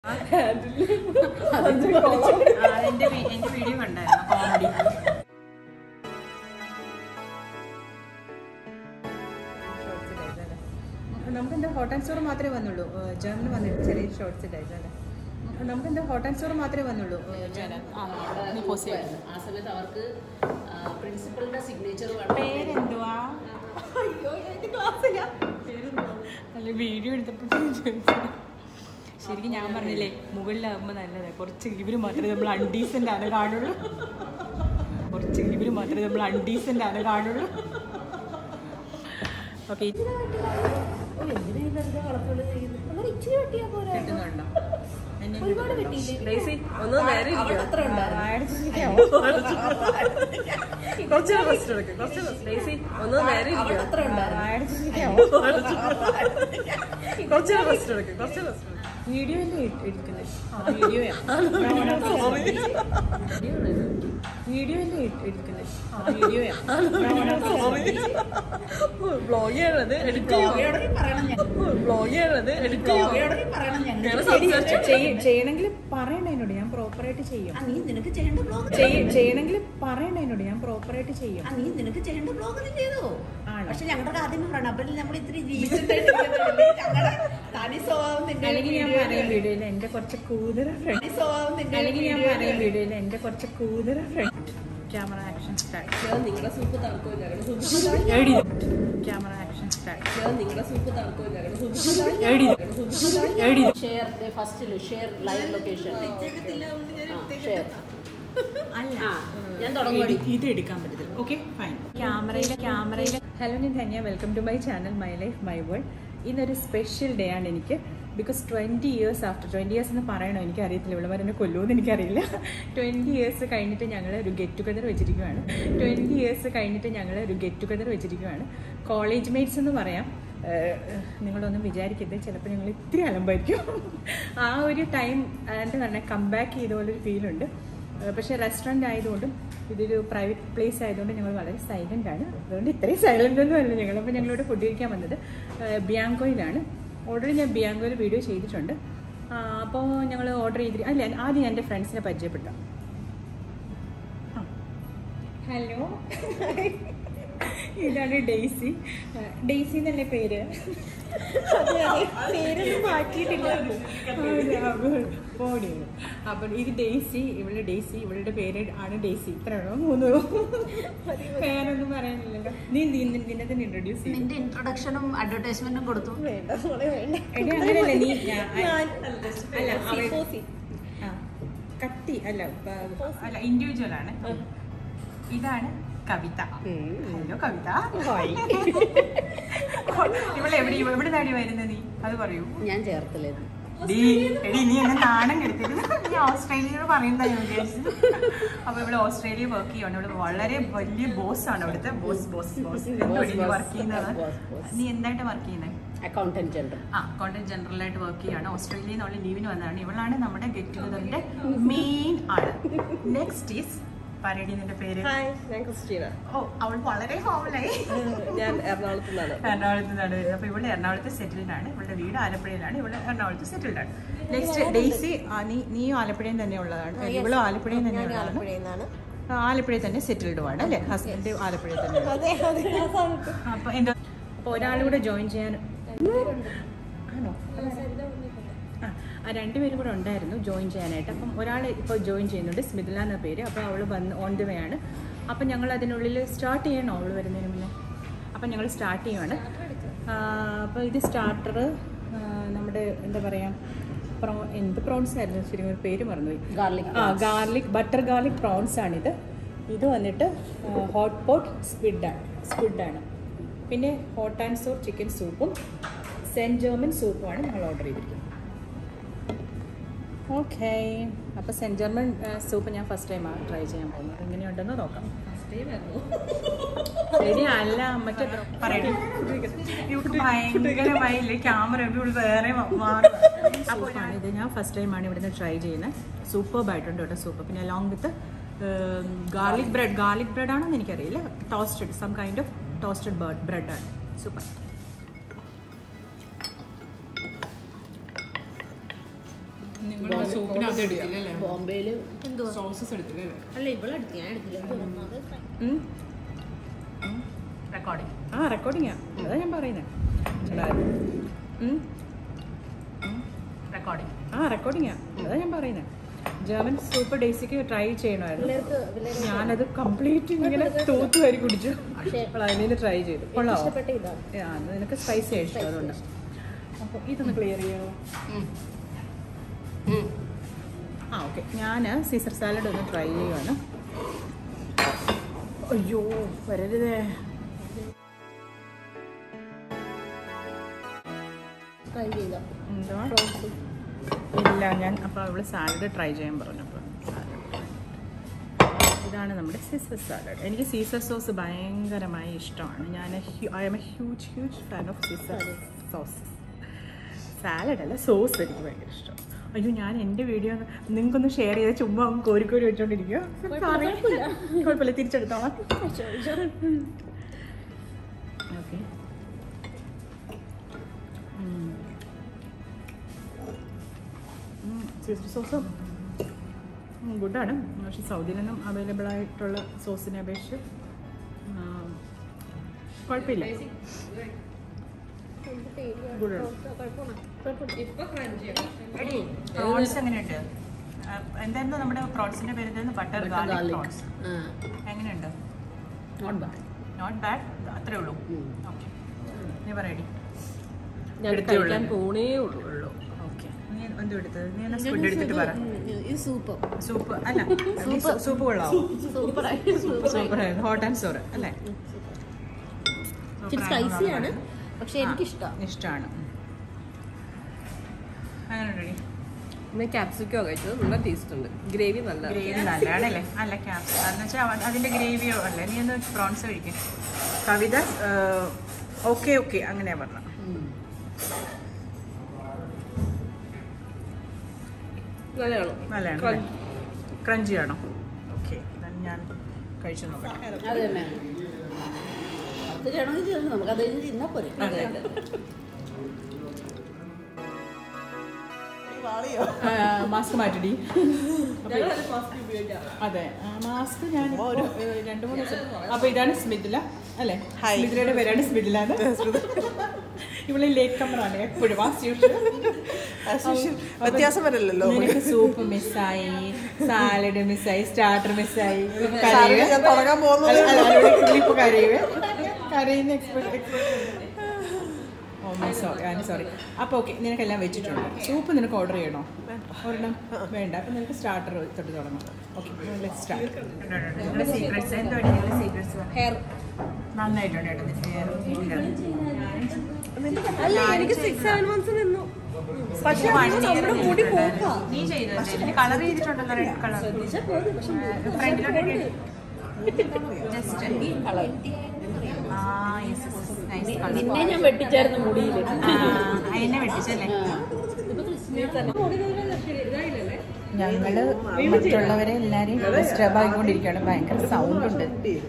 എന്റെ വീഡിയോ കണ്ടായിരുന്നു കോമഡി. നമുക്കെന്താ ഹോട്ട് ആൻഡ് സ്റ്റോർ മാത്രമേ വന്നുള്ളൂ, ജേർണൽ വന്നിട്ട് ചെറിയ ഷോർട്സ് ഇട്ടായിരുന്നു അല്ലേ. നമുക്കെന്താ ഹോട്ട് ആൻഡ് സ്റ്റോർ മാത്രമേ വന്നുള്ളൂ. ആ സമയത്ത് അവർക്ക് പ്രിൻസിപ്പളിന്റെ സിഗ്നേച്ചർ പേരെന്തുവാ? അല്ല വീഡിയോ എടുത്തപ്പോൾ ശരിക്കും ഞാൻ പറഞ്ഞില്ലേ മുകളിലാകുമ്പോൾ നല്ലതാണ്. കുറച്ച് ഇവർ മാത്രമേ നമ്മൾ അൺഡീസൻ്റ് ആണ് കാണുള്ളൂ. കുറച്ച് ഇവർ മാത്രമേ നമ്മൾ അൺഡീസൻ്റ് ആണ് കാണുള്ളൂ. ഓക്കെ കിട്ടുന്നുണ്ടോ? വീഡിയോ അല്ലേ എടുക്കുന്നത്? വീഡിയോ അല്ലേ എടുക്കുന്നത്? ബ്ലോഗ് ചെയ്യണത് ചെയ്യണമെങ്കിൽ പറയണ്ട എന്നോട്, ഞാൻ പ്രോപ്പറായിട്ട് ചെയ്യും. ചെയ്യണമെങ്കിൽ പറയണ്ട എന്നോട്, ഞാൻ പ്രോപ്പറായിട്ട് ചെയ്യും. നിനക്ക് ചെയ്യേണ്ട ബ്ലോഗ് ചെയ്തോ? പക്ഷെ ഞങ്ങളുടെ ആദ്യമേ പറയണം. അപ്പോൾ നമ്മൾ ഇത്തിരി അല്ലെങ്കിൽ ഞാൻ പറയാൻ വീഡിയോയിൽ എന്റെ കുറച്ച് കൂതറ ഫ്രണ്ട്, അല്ലെങ്കിൽ ഞാൻ പറയാൻ വീഡിയോയിൽ എന്റെ കുറച്ച് കൂതറ ഫ്രണ്ട്. Camera action start. നിങ്ങളുടെ സൂപ്പ് തണുക്കില്ല. Camera action start. നിങ്ങളുടെ സൂപ്പ് തണുക്കില്ല. ഷെയർ ഫസ്റ്റില് ഷെയർ ലൈവ് ലൊക്കേഷൻ ഷെയർ അല്ല ഞാൻ തുടങ്ങി ഇത് എടുക്കാൻ പറ്റത്തില്ല. Okay fine. ക്യാമറയിലെ ഹലോ, ഞാൻ Dhanya. Welcome to my channel my life my world. ഇന്നൊരു സ്പെഷ്യൽ ഡേ ആണ് എനിക്ക്. ബിക്കോസ് 20 ഇയേഴ്സ് ആഫ്റ്റർ 20 ഇയേഴ്സ് എന്ന് പറയണോ എനിക്കറിയത്തില്ല, ഇവിടെ വരെ എന്നെ കൊല്ലുമെന്ന് എനിക്കറിയില്ല. 20 ഇയേഴ്സ് കഴിഞ്ഞിട്ട് ഞങ്ങൾ ഒരു ഗെറ്റ് ടുഗദർ വെച്ചിരിക്കുകയാണ്. കോളേജ് മേറ്റ്സ് എന്ന് പറയാം. നിങ്ങളൊന്നും വിചാരിക്കരുത്, ചിലപ്പോൾ ഞങ്ങൾ ഇത്തിരി അലമ്പായിരിക്കും. ആ ഒരു ടൈം എന്താ പറഞ്ഞാൽ കംബാക്ക് ചെയ്ത പോലൊരു ഫീലുണ്ട്. പക്ഷേ റെസ്റ്റോറൻറ്റ് ആയതുകൊണ്ടും ഇതൊരു പ്രൈവറ്റ് പ്ലേസ് ആയതുകൊണ്ട് ഞങ്ങൾ വളരെ സൈലൻ്റ് ആണ്. അതുകൊണ്ട് ഇത്രയും സൈലൻ്റ് ഒന്നും അല്ല ഞങ്ങൾ. അപ്പോൾ ഞങ്ങളിവിടെ ഫുഡ് കഴിക്കാൻ വന്നത് ബിയാങ്കോയിലാണ്. ഓൾറെഡി ഞാൻ ബിയാങ്കോയിൽ വീഡിയോ ചെയ്തിട്ടുണ്ട്. അപ്പോൾ ഞങ്ങൾ ഓർഡർ ചെയ്തിട്ട് അല്ല ആദ്യം എൻ്റെ ഫ്രണ്ട്സിനെ പരിചയപ്പെട്ടു. ഹലോ, ഇതാണ് ഡെയ്സി. ഡെയ്സി എന്നല്ലേ പേര്? പേരൊന്നും മാറ്റിയിട്ടില്ല. ബോഡിയാണ്. അപ്പം ഇത് ഡെയ്സി, ഇവളുടെ പേര് ആണ് ഡെയ്സി. ഇത്രയാണോ? 3 പേരൊന്നും പറയാനില്ലല്ലോ. നീ നിന്നെ തന്നെ ഇൻട്രൊഡ്യൂസ് ചെയ്യും. നിന്റെ ഇൻട്രൊഡക്ഷനും അഡ്വർടൈസ്മെന്റും കൊടുത്തു. അങ്ങനെയല്ലേ നീ? അല്ല കത്തി അല്ല ഇൻഡിവിജ്വൽ ആണ്. ഇതാണ് കവിത. ഹലോ കവിത. എവിടെ നാടി വരുന്നത് നീ? അത് പറയൂ. ഞാൻ ചേർത്തില്ലായിരുന്നു. നീ എന്നെ നാണം കെടുത്തിരുന്നു. നീ ഓസ്ട്രേലിയയിൽ പറയുന്നതാ ഞാൻ വിചാരിച്ചത്. അപ്പൊ ഇവിടെ ഓസ്ട്രേലിയ വർക്ക് ചെയ്യണം. ഇവിടെ വളരെ വലിയ ബോസ് ആണ്. ഇവിടുത്തെ ബോസ് വർക്ക് ചെയ്യുന്നത്. നീ എന്തായിട്ട് വർക്ക് ചെയ്യുന്നത്? അക്കൗണ്ടന്റ് ജനറലായിട്ട് വർക്ക് ചെയ്യാണ്. ഓസ്ട്രേലിയയിൽ നിന്നുള്ള ലീവിന് വന്നതാണ്. ഇവളാണ് നമ്മുടെ ഗെറ്റ് ടുഗദറിന്റെ മെയിൻ ആള്. നെക്സ്റ്റ് ഈസ് പറയടി നിന്റെ പേര്. ഞാൻ ക്രിസ്റ്റീന. ഓ, അവൾ വളരെ ഹോമിലായി. ഞാൻ എറണാകുളത്ത് നിന്നാണ് വരുന്നത്. അപ്പൊ ഇവിടെ എറണാകുളത്ത് സെറ്റിൽഡ് ആണ്. ഇവളുടെ വീട് ആലപ്പുഴയിലാണ്. ഇവിടെ എറണാകുളത്ത് സെറ്റിൽഡ് ആണ്. നെക്സ്റ്റ് ഡെയ്സി, നീയും ആലപ്പുഴയിൽ തന്നെ ഉള്ളതാണ്. ഇവളും ആലപ്പുഴയിൽ തന്നെ ഉള്ളതാണ്. ആലപ്പുഴയിൽ തന്നെ സെറ്റിൽഡും ആണ് അല്ലേ? ഹസ്ബൻഡ് ആലപ്പുഴയിൽ തന്നെ. അപ്പൊ എന്താ, അപ്പൊ ഒരാളുകൂടെ ജോയിൻ ചെയ്യാൻ ആണോ? രണ്ടുപേരും കൂടെ ഉണ്ടായിരുന്നു ജോയിൻ ചെയ്യാനായിട്ട്. അപ്പം ഒരാൾ ഇപ്പോൾ ജോയിൻ ചെയ്യുന്നുണ്ട്, സ്മിതില എന്ന പേര്. അപ്പോൾ അവൾ വന്ന് ഓൺ ദ വേ ആണ്. അപ്പം ഞങ്ങൾ അതിനുള്ളിൽ സ്റ്റാർട്ട് ചെയ്യണോ അവൾ വരുന്നതിന് മുന്നേ? അപ്പം ഞങ്ങൾ സ്റ്റാർട്ട് ചെയ്യുവാണ്. അപ്പോൾ ഇത് സ്റ്റാർട്ടർ നമ്മുടെ എന്താ പറയുക, എന്ത് പ്രോൺസ് ആയിരുന്നു ശരിക്കും ഒരു പേര് മറന്നുപോയി. ബട്ടർ ഗാർലിക് പ്രോൺസ് ആണിത്. ഇത് വന്നിട്ട് ഹോട്ട് പോട്ട് സ്ക്വിഡാണ്. പിന്നെ ഹോട്ട് ആൻഡ് സോർ ചിക്കൻ സൂപ്പും സെൻറ്റ് ജർമൻ സൂപ്പുമാണ് ഞങ്ങൾ ഓർഡർ ചെയ്തിരിക്കുന്നത്. ഓക്കെ, അപ്പോൾ സെൻറ്റ് ജർമൻ സൂപ്പ് ഞാൻ ഫസ്റ്റ് ടൈമാണ് ട്രൈ ചെയ്യാൻ പോകുന്നത്. എങ്ങനെയുണ്ടെന്ന് നോക്കാം. ശരി അല്ല മറ്റേ പറയട്ടെ, ഭയങ്കരമായില്ലേ ക്യാമറ വേറെ മാറും. അപ്പോൾ ഇത് ഞാൻ ഫസ്റ്റ് ടൈമാണ് ഇവിടുന്ന് ട്രൈ ചെയ്യുന്നത്. സൂപ്പർബായിട്ടുണ്ട് കേട്ടോ സൂപ്പ്. പിന്നെ അലോങ് വിത്ത് ഗാർലിക് ബ്രെഡാണോന്ന് എനിക്കറിയില്ല. Toasted, some kind of toasted ബ്രെഡാണ്. സൂപ്പർ. സൂപ്പിനകത്ത് എടുത്തില്ലല്ലേ? ബോംബെയില് എന്തുവാ സോസസ് എടുത്തില്ലല്ലേ? അല്ല ഇവളെടുത്ത് ഞാൻ എടുത്തില്ല റെക്കോർഡിങ്. റെക്കോർഡിങ്ങാ, അതാ ഞാൻ പറയുന്നത്. റെക്കോർഡിങ്. റെക്കോർഡിങ്ങാ, അതാ ഞാൻ പറയുന്നത്. ജർമ്മൻ സൂപ്പ് ഡേസിക്ക് ട്രൈ ചെയ്യണമായിരുന്നു. ഞാനത് കംപ്ലീറ്റ് ഇങ്ങനെ തൂത്ത് വരി കുടിച്ചു. അതിന് ട്രൈ ചെയ്തു. കൊള്ളാമോ? അത് നിനക്ക് സ്പൈസി ആയിട്ടോ, അതുകൊണ്ട്. അപ്പോൾ ഇതൊന്ന് ക്ലിയർ ചെയ്യണോ? ഓക്കെ. ഞാൻ സീസർ സാലഡ് ഒന്ന് ട്രൈ ചെയ്യുവാണ്. അയ്യോ വരരുതേ. എന്താ? ഇല്ല, ഞാൻ അപ്പോൾ അവള് സാലഡ് ട്രൈ ചെയ്യാൻ പറഞ്ഞപ്പോൾ ഇതാണ് നമ്മുടെ സീസർ സാലഡ്. എനിക്ക് സീസർ സോസ് ഭയങ്കരമായി ഇഷ്ടമാണ്. I am a huge fan of Caesar sauce. Salad അല്ല, സോസ് എനിക്ക് ഭയങ്കര ഇഷ്ടം. അയ്യോ, ഞാൻ എൻ്റെ വീഡിയോ നിങ്ങൾക്കൊന്ന് ഷെയർ ചെയ്ത് ചുമ്മാ കോരിക്കോരി വെച്ചോണ്ടിരിക്കുക. കുഴപ്പമില്ല, തിരിച്ചെടുത്തോളാം. ഓക്കെ. സീസർ സോസ് ഗുഡാണ്. പക്ഷെ സൗദിയിലൊന്നും അവൈലബിൾ ആയിട്ടുള്ള സോസിനെ അപേക്ഷിച്ച് കുഴപ്പമില്ല. പ്രോൺസ് എങ്ങനെയുണ്ട്? എന്തായിരുന്നു നമ്മുടെ പ്രോൺസിന്റെ പേര്? Butter garlic prawns. എങ്ങനെയുണ്ട്? Not bad. അത്രേ ഉള്ളൂ. ഓക്കെ, നീ പറയടി. പോണേ ഉള്ളൂ. ഓക്കെ, നീ എന്തും എടുത്തത്? നീ എന്നാ ഫുഡ് എടുത്തിട്ട് പറ. സൂപ്പ് അല്ല, സൂപ്പ് കൊള്ളാവോ? സൂപ്പറായിരുന്നു. ഹോട്ട് ആൻഡ് സോർ അല്ലേ? സ്പൈസിയാണ്, പക്ഷെ എനിക്കിഷ്ടമാണ്. അങ്ങനെയുണ്ടടി. പിന്നെ ക്യാപ്സിക്കോ കഴിച്ചത് നല്ല ടേസ്റ്റ് ഉണ്ട്. ഗ്രേവി നല്ലതാണല്ലേ? അല്ല, ക്യാപ്സിക്കം എന്ന് വെച്ചാൽ അതിന്റെ ഗ്രേവിയോ അല്ലേ? നീ ഒന്ന് പ്രോൺസ് കഴിക്കും. കവിത ഓക്കെ അങ്ങനെയാ പറഞ്ഞ. നല്ലതാണ്. ക്രഞ്ചി ആണോ? ഓക്കെ, ഞാൻ കഴിച്ചു നോക്കട്ടെ. നമുക്കത് തിന്നാ പോരെ. മാസ്ക് മാറ്റടി. അതെ, മാസ്ക് ഞാൻ 2-3 ദിവസം. അപ്പൊ ഇതാണ് സ്മിതില അല്ലേ? സ്മിതിലയുടെ പേരാണ് സ്മിതില. ഇവിടെ ലേറ്റ് കമ്മറാണ് എപ്പോഴും. വ്യത്യാസം വരില്ലല്ലോ. നിനക്ക് സൂപ്പ് മിസ്സായി, സാലഡ് മിസ്സായി, സ്റ്റാർട്ടർ മിസ്സായി. ഇപ്പൊ കരയുന്ന സോറി. അപ്പോൾ ഓക്കെ, നിനക്കെല്ലാം വെച്ചിട്ടുണ്ട്. സൂപ്പ് നിനക്ക് ഓർഡർ ചെയ്യണോ? ഒരെണ്ണം വേണ്ട. അപ്പം നിനക്ക് സ്റ്റാർട്ടർ തൊട്ട് തുടങ്ങാം. ഓക്കെ, നന്നായിട്ടുണ്ട്. എനിക്ക് 6-7 months നിന്നു. പക്ഷേ നീ ചെയ്തത് കളർ ചെയ്തിട്ടുണ്ടല്ലോ, റെഡ് കളർ. ഫ്രണ്ടിലോട്ട് ജസ്റ്റ് നിന്നെ ഞാൻ വെട്ടിച്ചായിരുന്നു മുടിയിൽ. അതിനെ വെട്ടിച്ചല്ലേ? ഞങ്ങള് മറ്റുള്ളവരെ എല്ലാരെയും ഡിസ്റ്റർബ് ആയിക്കൊണ്ടിരിക്കുകയാണ്. ഭയങ്കര സൗണ്ട് ഉണ്ട്.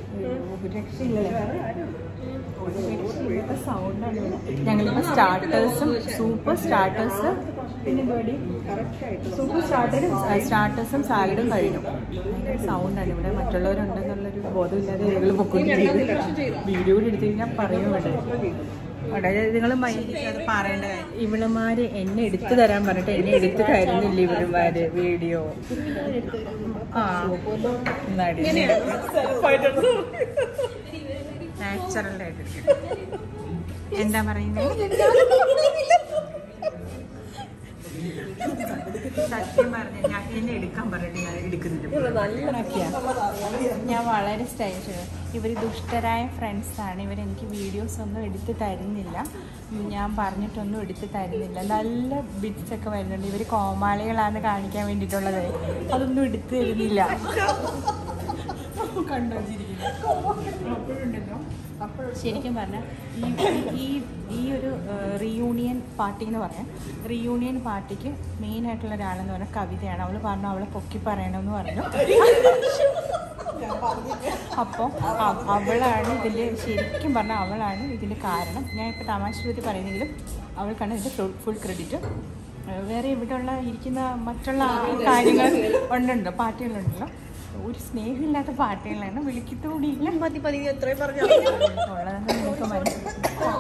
സൗണ്ടാണ്. ഞങ്ങളിപ്പോൾ സൂപ്പ് സ്റ്റാർട്ടേഴ്സ് പിന്നെ സൂപ്പ് സ്റ്റാർട്ടേഴ്സും സാലഡും കഴിഞ്ഞു. ഭയങ്കര സൗണ്ടാണ് ഇവിടെ. മറ്റുള്ളവരുണ്ടെന്നുള്ളൊരു ബോധമില്ലാതെ ഞങ്ങൾ പൊക്കൊണ്ടിരിക്കും. വീഡിയോ കൂടി എടുത്തിരിക്കാൻ പറയുന്നുണ്ട്. അതായത് നിങ്ങൾ പറയേണ്ട ഇവളുമാര് എന്നെ എടുത്തു തരാൻ പറഞ്ഞിട്ട് എന്നെ എടുത്തു തരുന്നില്ല ഇവളുമാര് വീഡിയോ. നാച്ചുറലായിട്ടിരിക്കും. എന്താ പറയുന്നത്? സത്യം പറഞ്ഞ ഞാൻ എന്നെ എടുക്കാൻ പറഞ്ഞിട്ട് ഞാൻ എടുക്കുന്നില്ല. ഞാൻ വളരെ സ്റ്റൈലിഷ്. ഇവർ ദുഷ്ടരായ ഫ്രണ്ട്സാണ്. ഇവരെനിക്ക് വീഡിയോസ് ഒന്നും എടുത്ത് തരുന്നില്ല. ഞാൻ പറഞ്ഞിട്ടൊന്നും എടുത്ത് തരുന്നില്ല. നല്ല ബിറ്റ്സ് ഒക്കെ വരുന്നുണ്ട്. ഇവർ കോമാളികളാന്ന് കാണിക്കാൻ വേണ്ടിയിട്ടുള്ളത്. അതൊന്നും എടുത്ത് തരുന്നില്ല. ശരിക്കും പറഞ്ഞാൽ ഈ ഒരു റീയൂണിയൻ പാർട്ടി എന്ന് പറഞ്ഞാൽ റീയൂണിയൻ പാർട്ടിക്ക് മെയിനായിട്ടുള്ള ഒരാളെന്ന് പറഞ്ഞാൽ കവിതയാണ്. അവൾ പറഞ്ഞു അവളെ പൊക്കി പറയണമെന്ന് പറഞ്ഞു. അപ്പോൾ അവളാണ് ഇതിൻ്റെ ശരിക്കും പറഞ്ഞാൽ അവളാണ് ഇതിൻ്റെ കാരണം. ഞാൻ ഇപ്പോൾ തമാശ രൂപത്തിൽ പറയുന്നെങ്കിലും അവൾക്കാണ് ഇതിൻ്റെ ഫുൾ ക്രെഡിറ്റ്. വേറെ ഇവിടെയുള്ള ഇരിക്കുന്ന മറ്റുള്ള കാര്യങ്ങൾ ഉണ്ടുണ്ടോ, പാർട്ടികളുണ്ടല്ലോ. ഒരു സ്നേഹമില്ലാത്ത പാർട്ടികളാണ്, വിളിക്കത്തോടിയില്ല. മതി മതി എത്രയും പറഞ്ഞു ഉള്ളതെന്ന് നിനക്ക് മനസ്സിലായി.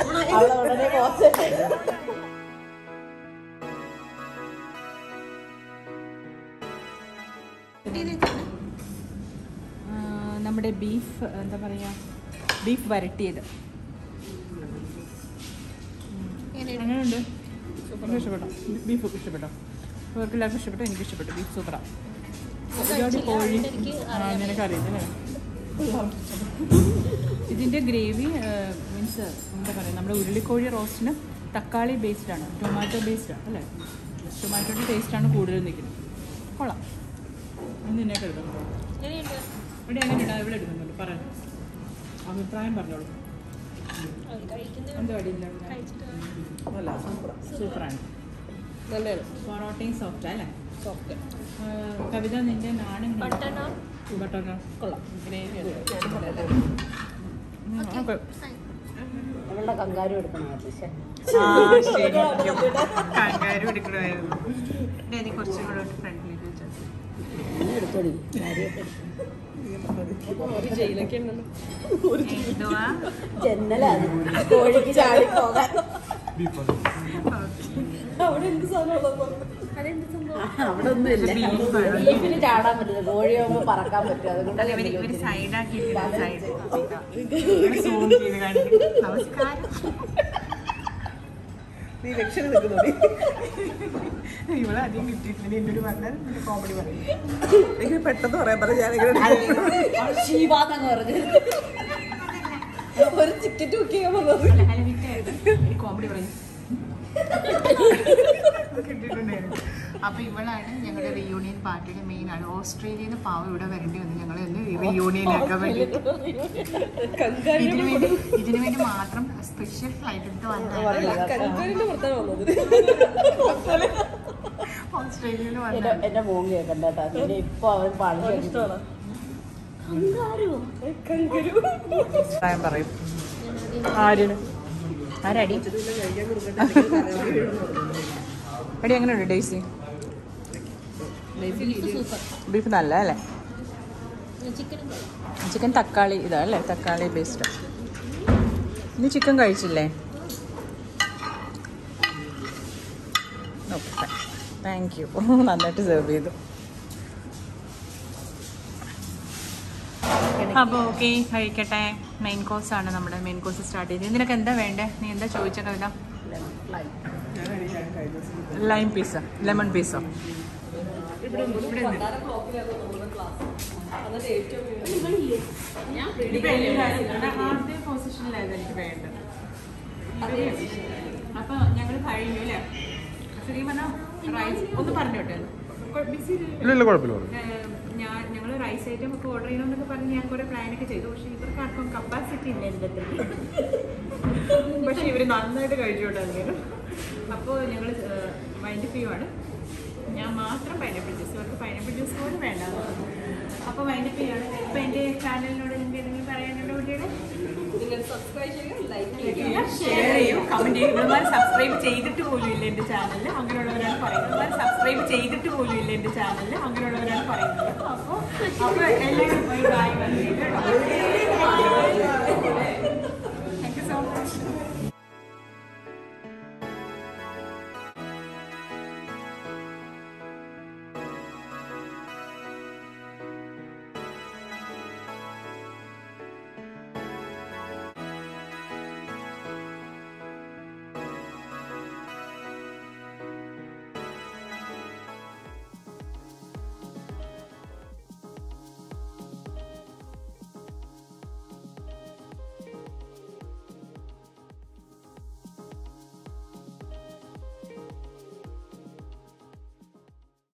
നമ്മുടെ ബീഫ് എന്താ പറയുക, ബീഫ് വരട്ടിയത് അങ്ങനെയുണ്ട്. എനിക്ക് ഇഷ്ടപ്പെട്ടോ, ബീഫ് ഇഷ്ടപ്പെട്ടോ? അവർക്ക് എല്ലാവർക്കും ഇഷ്ടപ്പെട്ടു, എനിക്ക് ഇഷ്ടപ്പെട്ടു. ബീഫ് സൂപ്പറാണ്. ഒരുപാട് കോഴി നിനക്കറിയില്ലേ? ഇതിൻ്റെ ഗ്രേവി മീൻസ് എന്താ പറയുക, നമ്മുടെ ഉരുളിക്കോഴി റോസ്റ്റിന് തക്കാളി ബേസ്ഡാണ്, ടൊമാറ്റോ ബേസ്ഡാണ് അല്ലേ? ടൊമാറ്റോയുടെ ടേസ്റ്റാണ് കൂടുതൽ നിൽക്കുന്നത്. കൊള്ളാം. ഇന്ന് നിന്നേക്ക് എടുക്കുന്നുണ്ടോ? ഇവിടെ എങ്ങനെയുണ്ടോ? ഇവിടെ എടുക്കുന്നുണ്ട്. പറയാം, അഭിപ്രായം പറഞ്ഞോളൂ. എന്തോ അടിയില്ല, സൂപ്പറാണ്. പൊറോട്ടയും സോഫ്റ്റ് അല്ലേ? സോഫ്റ്റ്. കവിത, നിന്റെ നാടൻ ബട്ടർ കൊള്ളാം. ഗ്രേവി അവളുടെ കങ്കാരു എടുക്കണം. കങ്കാരു എടുക്കണമായിരുന്നു. എനിക്ക് കുറച്ചും കൂടെ ഫ്രണ്ട്ലിക്ക് വെച്ചാൽ ജന്നലാണ് കോഴിക്ക് ചാടി പോകാൻ. അവിടെ എന്ത് സാധനം? അവിടെ ഒന്നും ഇല്ല. ബീഫിന് ചാടാൻ പറ്റില്ല, കോഴിയാകുമ്പോ പറക്കാൻ പറ്റും. അതുകൊണ്ട് നീ ലക്ഷണം നിൽക്കുന്നു. ഇവിടെ അധികം കിട്ടിയിട്ടില്ല. എൻ്റെ ഒരു പറഞ്ഞാൽ കോമഡി പറയും. എനിക്ക് പെട്ടെന്ന് പറയാൻ പറഞ്ഞു. ഞാനിങ്ങനെ ശീവാന്ന് പറഞ്ഞു ഒരു ടിക്കറ്റ് ബുക്ക് ചെയ്യാൻ പറഞ്ഞത്. കോമഡി പറയും കിട്ടിയിട്ടുണ്ടായിരുന്നു. അപ്പൊ ഇവളാണ് ഞങ്ങളുടെ റിയൂണിയൻ പാർട്ടിയുടെ മെയിൻ ആണ്. ഓസ്ട്രേലിയയിൽ നിന്ന് പാവം ഇവിടെ വരേണ്ടി വന്നു ഞങ്ങളെ ഒന്ന് റിയൂണിയനാക്കാൻ വേണ്ടി. ഇതിനു വേണ്ടി മാത്രം സ്പെഷ്യൽ ഫ്ലൈറ്റ് എടുത്ത് വന്നത് ഓസ്ട്രേലിയയിൽ വന്നത്. എന്റെ മോൻ കേൾക്കണ്ടാ. ഇപ്പൊ അവൻ പറയും. ആരാണ് ആരടി അടി എങ്ങനെയുണ്ട് ഡേയ്സി? ബീഫ് നല്ല അല്ലേ? ചിക്കൻ തക്കാളി ഇതാ അല്ലേ? തക്കാളി ബേസ്ഡ്. ഇനി ചിക്കൻ കഴിച്ചില്ലേ? Okay, thank you. നന്നായിട്ട് സെർവ് ചെയ്തു. അപ്പോൾ ഓക്കെ, കഴിക്കട്ടെ. മെയിൻ കോഴ്സാണ് നമ്മുടെ. മെയിൻ കോഴ്സ് സ്റ്റാർട്ട് ചെയ്ത്. നിനക്ക് എന്താ വേണ്ടേ? നീ എന്താ ചോദിച്ച കവിത? ലൈം പീസ, ലെമൺ പീസോ? ആദ്യ പൊസിഷനിലായിരുന്നു എനിക്ക് വേണ്ടത്. അപ്പൊ ഞങ്ങൾ കഴിഞ്ഞു അല്ലേ? ശരി പറഞ്ഞാൽ റൈസ് ഒന്ന് പറഞ്ഞോട്ടെ. ഞങ്ങൾ റൈസ് ഐറ്റം ഒക്കെ ഓർഡർ ചെയ്യണമെന്നൊക്കെ പറഞ്ഞ് ഞാൻ കുറെ പ്ലാനൊക്കെ ചെയ്തു. പക്ഷെ ഇവർക്ക് ആർക്കും കപ്പാസിറ്റി ഇല്ല എല്ലാത്തിനും. പക്ഷെ ഇവർ നന്നായിട്ട് കഴിച്ചോട്ടായിരുന്നു. അപ്പോൾ ഞങ്ങൾ വൈൻഡപ്പ് ചെയ്യുവാണ്. ഞാൻ മാത്രം പൈനാപ്പിൾ ജ്യൂസ്, അവർക്ക് പൈനാപ്പിൾ ജ്യൂസ് പോലും വേണ്ട. അപ്പോൾ വൈൻഡപ്പ് ചെയ്യുകയാണ്. ഇപ്പം എൻ്റെ ചാനലിനോട് നിങ്ങൾക്ക് എന്തെങ്കിലും പറയാനുണ്ടോ കുട്ടിയുടെ? ഷെയർ ചെയ്യൂ, കമന്റ് ചെയ്യും. ഇവന്മാർ സബ്സ്ക്രൈബ് ചെയ്തിട്ട് പോലും ഇല്ല എൻ്റെ ചാനലിൽ, അങ്ങനെയുള്ളവരാണ് പറയുന്നത്. ഇവന്മാർ സബ്സ്ക്രൈബ് ചെയ്തിട്ട് പോലും ഇല്ല എൻ്റെ ചാനലിൽ, അങ്ങനെയുള്ളവരാണ് പറയുന്നത്. അപ്പോൾ എല്ലാവരും ഒരു പ്രായം വന്നിട്ട് താങ്ക് യു സോ മച്ച്.